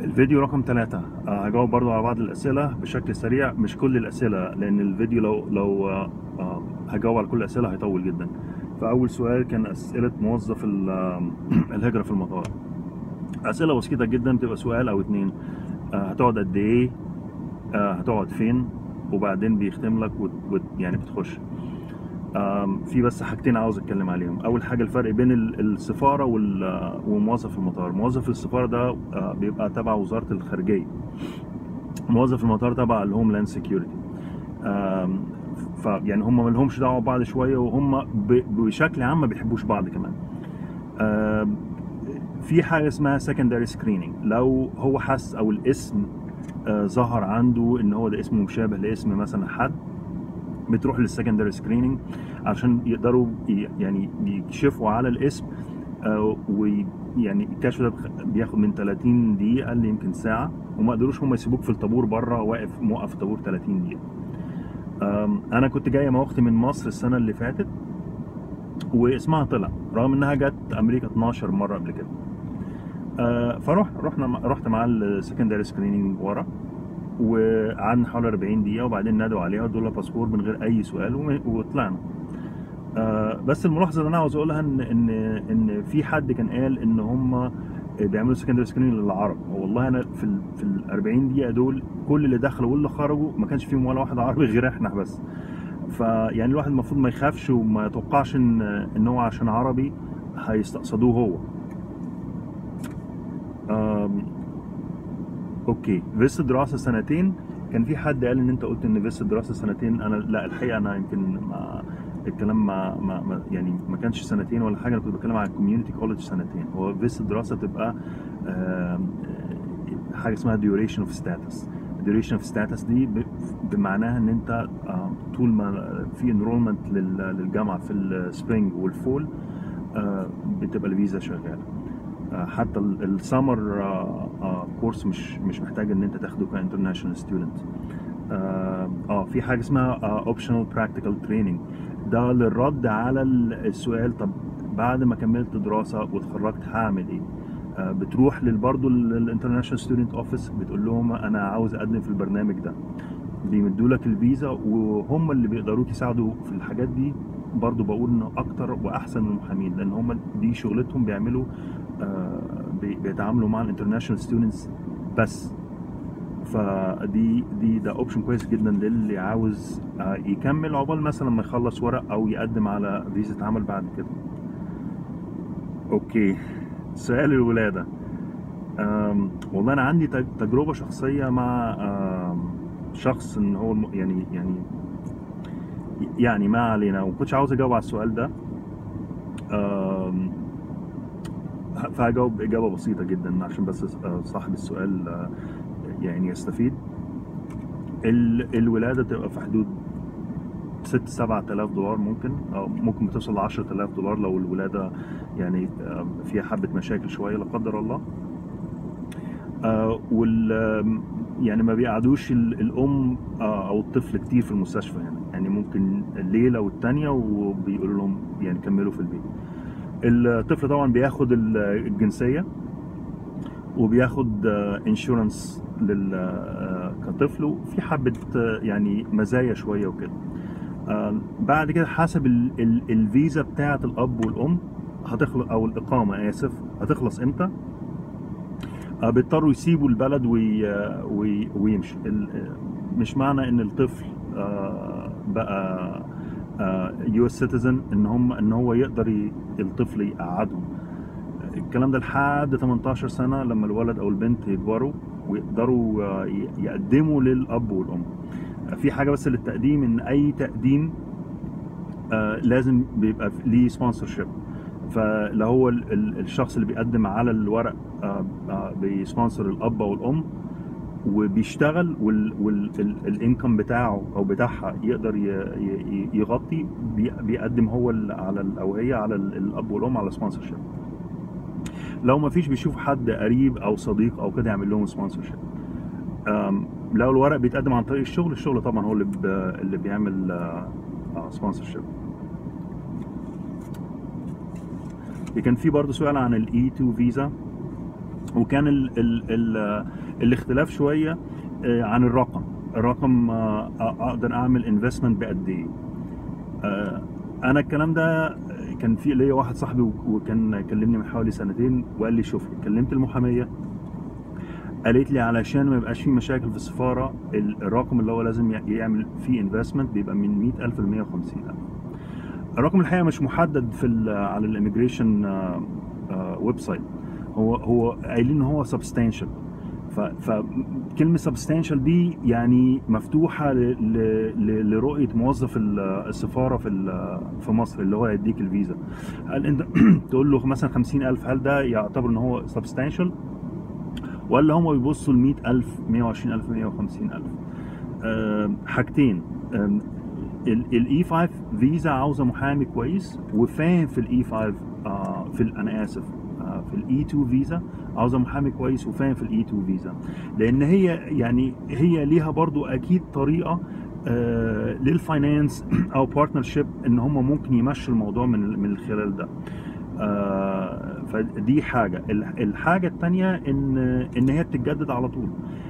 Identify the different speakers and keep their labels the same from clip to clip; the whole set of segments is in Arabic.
Speaker 1: الفيديو رقم 3 هجاوب برضو على بعض الأسئلة بشكل سريع، مش كل الأسئلة، لأن الفيديو لو هجاوب على كل الأسئلة هيطول جدا. فأول سؤال كان أسئلة موظف الهجرة في المطار. أسئلة بسيطة جدا، تبقى سؤال أو اتنين. هتقعد قد إيه؟ هتقعد فين؟ وبعدين بيختم لك يعني بتخش. في بس حاجتين عاوز اتكلم عليهم. اول حاجه الفرق بين السفاره وموظف المطار. موظف السفاره ده بيبقى تبع وزاره الخارجيه. موظف المطار تبع الهوملاند سيكيورتي. فيعني هم ما لهمش دعوه ببعض شويه، وهم بشكل عام ما بيحبوش بعض كمان. في حاجه اسمها secondary screening. لو هو حس او الاسم ظهر عنده ان هو ده اسمه مشابه لاسم مثلا حد، بتروح للسكندري سكريننج عشان يقدروا يعني يكشفوا على الاسم. ويعني الكشف ده بياخد من 30 دقيقة يمكن ساعة، وما قدروش هم يسيبوك في الطابور بره موقف الطابور 30 دقيقة. أنا كنت جاية مع أختي من مصر السنة اللي فاتت، واسمها طلع رغم إنها جت أمريكا 12 مرة قبل كده. رحت مع السكندري سكريننج ورا، وقعدنا حوالي 40 دقيقة، وبعدين نادوا عليها ادوا لها باسبور من غير أي سؤال وطلعنا. بس الملاحظة اللي أنا عاوز أقولها إن في حد كان قال إن هم بيعملوا سكندري سكريننج للعرب. والله أنا في ال 40 دقيقة دول كل اللي دخلوا واللي خرجوا ما كانش فيهم ولا واحد عربي غير إحنا بس. فيعني الواحد المفروض ما يخافش وما يتوقعش إن هو عشان عربي هيستقصدوه هو. اوكي، فيزا دراسه سنتين. كان في حد قال ان انت قلت ان فيزا دراسه سنتين. انا لا، الحقيقه انا يمكن الكلام يعني ما كانش سنتين ولا حاجه. انا كنت بتكلم على الكوميونتي كولج سنتين. هو فيزا دراسه تبقى حاجه اسمها duration of status. duration of status دي بمعناها ان انت طول ما في enrollment للجامعه في السبرينج والفول بتبقى الفيزا شغاله. حتى السمر كورس مش محتاج ان انت تاخده كانترناشونال ستودنت. في حاجه اسمها اوبشنال براكتيكال تريننج. ده للرد على السؤال طب بعد ما كملت دراسه واتخرجت هعمل ايه؟ بتروح برضه الانترناشونال ستودنت اوفيس، بتقول لهم انا عاوز اقدم في البرنامج ده، بيمدوا لك الفيزا، وهم اللي بيقدروك يساعدوا في الحاجات دي. برضه بقول انه اكتر واحسن من المحامين، لان هم دي شغلتهم، بيعملوا بيتعاملوا مع الانترناشونال ستودنتس بس. ده اوبشن كويس جدا للي عاوز يكمل عقبال مثلا ما يخلص ورق او يقدم على فيزا عمل بعد كده. اوكي، سؤال الولاده. والله انا عندي تجربه شخصيه مع شخص ان هو يعني ما علينا، وما كنتش عاوز اجاوب على السؤال ده. فهجاوب اجابه بسيطه جدا عشان بس صاحب السؤال يعني يستفيد. الولاده تبقى في حدود 6-7 آلاف دولار، ممكن بتوصل ل 10,000 دولار لو الولاده يعني فيها حبه مشاكل شويه لا قدر الله. يعني ما بيقعدوش الام او الطفل كتير في المستشفى يعني ممكن الليله والتانيه وبيقولوا لهم يعني كملوا في البيت. الطفل طبعا بياخد الجنسيه وبياخد انشورنس كطفل، وفي حبه يعني مزايا شويه وكده. بعد كده حسب الفيزا بتاعه الاب والام هتخلص، او الاقامه هتخلص امتى. بيضطروا يسيبوا البلد ويمشوا. مش معنى ان الطفل بقى US citizen ان هو يقدر الطفل يقعدهم. الكلام ده لحد 18 سنة لما الولد او البنت يكبروا ويقدروا يقدموا للاب والام. في حاجة بس للتقديم، ان اي تقديم لازم بيبقى ليه سبونسرشيب. فلو هو الشخص اللي بيقدم على الورق بيسبونسر الاب او الام وبيشتغل، والانكم بتاعه او بتاعها يقدر يغطي، بيقدم هو او هي على الاب والام على سبونسرشيب. لو ما فيش بيشوف حد قريب او صديق او كده يعمل لهم سبونسرشيب. لو الورق بيتقدم عن طريق الشغل طبعا هو اللي بيعمل سبونسرشيب. كان في برضه سؤال عن الاي 2 فيزا. وكان الاختلاف شويه عن الرقم اقدر اعمل انفستمنت بقد ايه. انا الكلام ده كان في ليا واحد صاحبي وكان كلمني من حوالي سنتين وقال لي شوف، كلمت المحاميه قالت لي علشان ما يبقاش في مشاكل في السفاره الرقم اللي هو لازم يعمل فيه انفستمنت بيبقى من 100,000 ل 150,000. الرقم الحقيقه مش محدد على الاميجريشن ويب سايت، هو قايلين ان هو سبستانشال. فكلمه سبستانشال دي يعني مفتوحه لرؤيه موظف السفاره في مصر اللي هو يديك الفيزا. هل انت تقول له مثلا 50,000 هل ده يعتبر ان هو سبستانشال، ولا هم بيبصوا ل 100,000 120,000 150,000؟ حاجتين. الاي 5 فيزا عاوزه محامي كويس وفاهم في الاي 5 انا اسف في الاي 2 فيزا عاوزه محامي كويس وفاهم في الاي 2 فيزا، لان هي ليها برضو اكيد طريقه للفاينانس او بارتنرشيب ان هم ممكن يمشوا الموضوع من الخلال ده. فدي حاجه. الحاجه الثانيه ان هي بتتجدد على طول.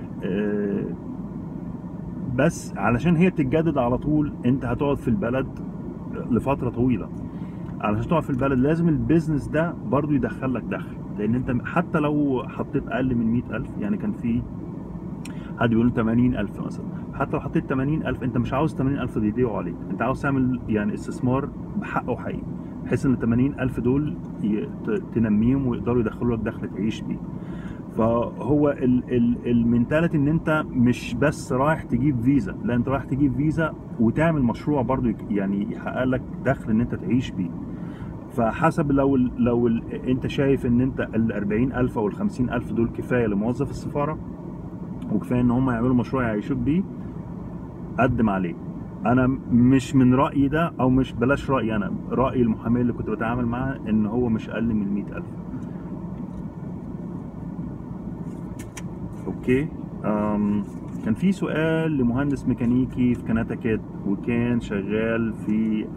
Speaker 1: بس علشان هي بتتجدد على طول انت هتقعد في البلد لفتره طويله. علشان تقعد في البلد لازم البيزنس ده برضو يدخل لك دخل، لان انت حتى لو حطيت اقل من 100,000، يعني كان في حد بيقول 80,000 مثلا، حتى لو حطيت 80,000 انت مش عاوز 80,000 دي يضيعوا عليك، انت عاوز تعمل يعني استثمار بحقه حقيقي بحيث ان 80,000 دول تنميهم ويقدروا يدخلوا لك دخل تعيش بيه. فهو المنتاليتي ان انت مش بس رايح تجيب فيزا، لا انت رايح تجيب فيزا وتعمل مشروع برضو يعني يحقق لك دخل ان انت تعيش بيه. فحسب لو انت شايف ان انت ال 40,000 او ال 50,000 دول كفايه لموظف السفاره وكفايه ان هم يعملوا مشروع يعيشوك بيه، قدم عليه. انا مش من رايي ده، او مش بلاش رايي، انا راي المحامي اللي كنت بتعامل معاه ان هو مش اقل من 100,000. اوكي. كان في سؤال لمهندس ميكانيكي في كنتاكيت وكان شغال في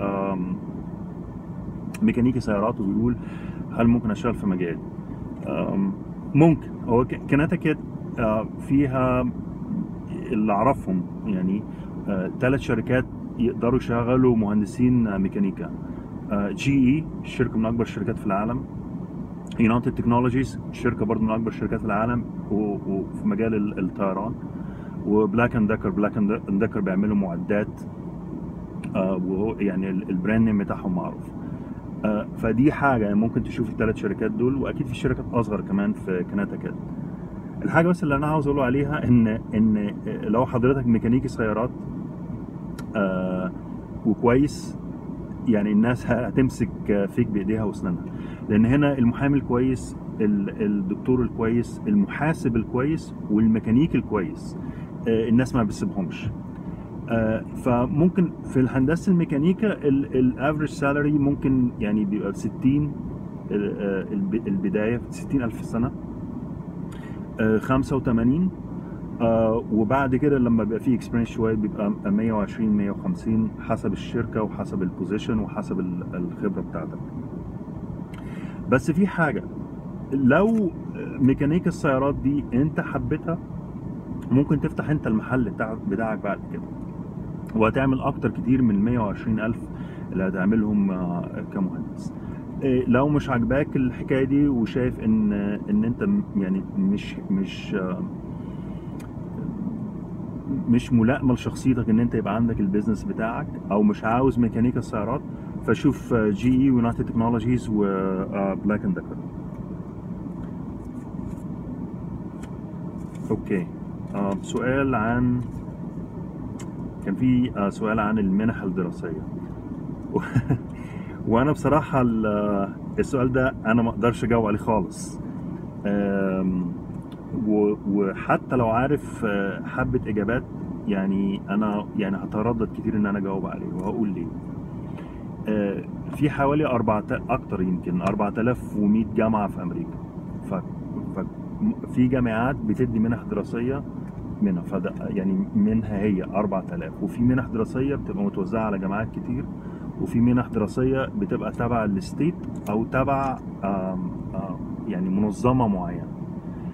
Speaker 1: ميكانيكي سيارات، وبيقول هل ممكن اشتغل في مجالي؟ ممكن. هو كنتاكيت فيها اللي اعرفهم يعني 3 شركات يقدروا يشغلوا مهندسين ميكانيكا. GE شركه من اكبر الشركات في العالم، يونايتد تكنولوجيز شركه برضه من اكبر الشركات في العالم وفي مجال الطيران، وبلاك اند ديكر. بلاك اند ديكر بيعملوا معدات وهو يعني البراند نيم بتاعهم معروف. فدي حاجه يعني ممكن تشوف ال3 شركات دول، واكيد في شركات اصغر كمان في كنتاكيت. الحاجه بس اللي انا عاوز اقوله عليها ان لو حضرتك ميكانيكي سيارات وكويس، يعني الناس هتمسك فيك بايديها واسنانها، لان هنا المحامي الكويس، الدكتور الكويس، المحاسب الكويس، والميكانيكي الكويس الناس ما بتسيبهمش. فممكن في الهندسه الميكانيكا الافريج سالري ممكن يعني بيبقى ب 60 البدايه 60,000 في السنه، 85 وبعد كده لما بيبقى فيه اكسبيرينس شويه بيبقى 120 150 حسب الشركه وحسب البوزيشن وحسب الخبره بتاعتك. بس في حاجه، لو ميكانيكا السيارات دي انت حبيتها ممكن تفتح انت المحل بتاعك بعد كده، وهتعمل اكتر كتير من 120,000 اللي هتعملهم كمهندس. لو مش عاجباك الحكايه دي وشايف ان انت يعني مش ملائمه لشخصيتك ان انت يبقى عندك البيزنس بتاعك، او مش عاوز ميكانيكا السيارات، فشوف GE ويونايتد تكنولوجيز وبلاك اند ديكر. اوكي. سؤال عن كان في سؤال عن المنح الدراسيه وانا بصراحه السؤال ده انا ما اقدرش اجاوب عليه خالص، وحتى لو عارف حبه اجابات يعني انا يعني هتردد كتير ان انا اجاوب عليه، وهقول ليه. في حوالي اكتر يمكن 4100 جامعه في امريكا، في جامعات بتدي منح دراسيه منها، فده يعني منها هي 4000، وفي منح دراسيه بتبقى متوزعه على جامعات كتير، وفي منح دراسيه بتبقى تبع الستيت او تبع يعني منظمه معينه.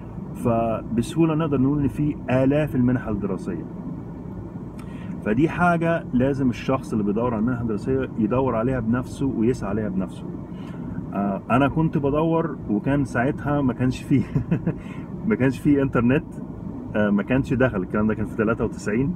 Speaker 1: فبسهوله نقدر نقول ان في آلاف المنح الدراسيه. فدي حاجه لازم الشخص اللي بيدور على المنحه الدراسيه يدور عليها بنفسه ويسعى عليها بنفسه. انا كنت بدور، وكان ساعتها ما كانش فيه ما كانش فيه انترنت، ما كانش دخل الكلام ده، كان في 93.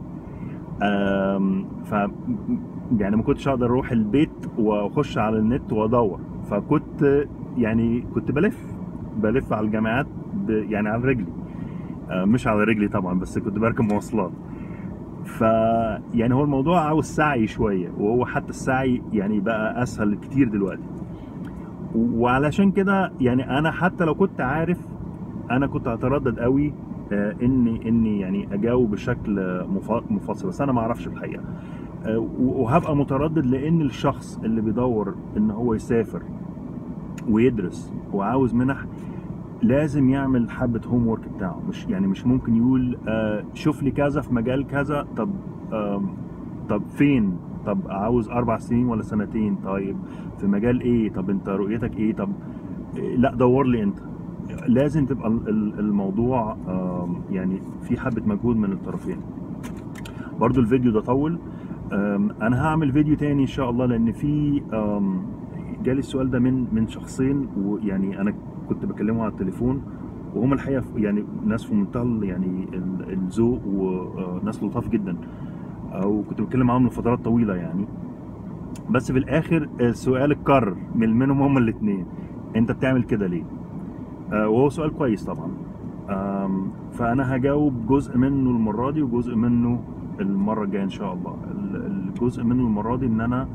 Speaker 1: ف يعني ما كنتش اقدر اروح البيت واخش على النت وادور، فكنت يعني كنت بلف على الجامعات يعني على رجلي، مش على رجلي طبعا، بس كنت بركب مواصلات. ف يعني هو الموضوع عاوز سعي شويه، وهو حتى السعي يعني بقى اسهل كتير دلوقتي. وعلشان كده يعني انا حتى لو كنت عارف، انا كنت هتردد قوي اني يعني اجاوب بشكل مفصل، بس انا ما اعرفش الحقيقه. وهبقى متردد لان الشخص اللي بيدور ان هو يسافر ويدرس وعاوز منح لازم يعمل حبه هوم ورك بتاعه. مش ممكن يقول شوف لي كذا في مجال كذا، طب فين، طب عاوز 4 سنين ولا سنتين، طيب في مجال ايه، طب انت رؤيتك ايه، طب لا دور لي انت. لازم تبقى الموضوع يعني في حبة مجهود من الطرفين. برضو الفيديو ده طول، انا هعمل فيديو تاني ان شاء الله، لان في جالي السؤال ده من شخصين، ويعني انا كنت بكلمه على التليفون، وهم الحقيقة يعني ناس في منتهى يعني الذوق، وناس لطاف جدا، او كنت بتكلم معاهم لفترات طويله يعني. بس في الاخر السؤال اتكرر منهم هما الاثنين، انت بتعمل كده ليه؟ وهو سؤال كويس طبعا. فانا هجاوب جزء منه المره دي وجزء منه المره الجايه ان شاء الله. الجزء منه المره دي ان انا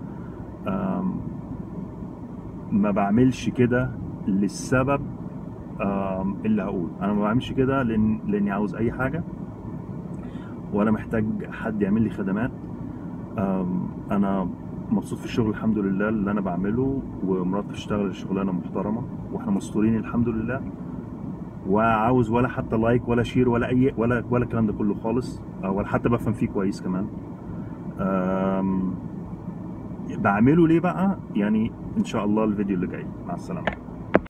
Speaker 1: ما بعملش كده للسبب اللي هقول. انا ما بعملش كده لاني عاوز اي حاجه، ولا محتاج حد يعمل لي خدمات. انا مبسوط في الشغل الحمد لله اللي انا بعمله، ومراتي بتشتغل شغلانه محترمه، واحنا مستورين الحمد لله. وعاوز ولا حتى لايك ولا شير ولا اي ولا الكلام ده كله خالص، ولا حتى بفهم فيه كويس كمان. بعمله ليه بقى؟ يعني ان شاء الله الفيديو اللي جاي. مع السلامه.